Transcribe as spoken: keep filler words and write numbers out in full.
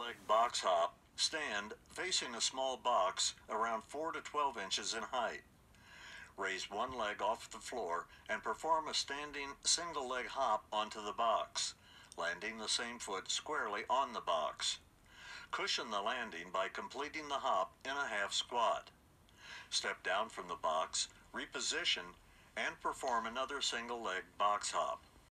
leg box hop, stand facing a small box around four to twelve inches in height. Raise one leg off the floor and perform a standing single leg hop onto the box, landing the same foot squarely on the box. Cushion the landing by completing the hop in a half squat. Step down from the box, reposition, and perform another single leg box hop.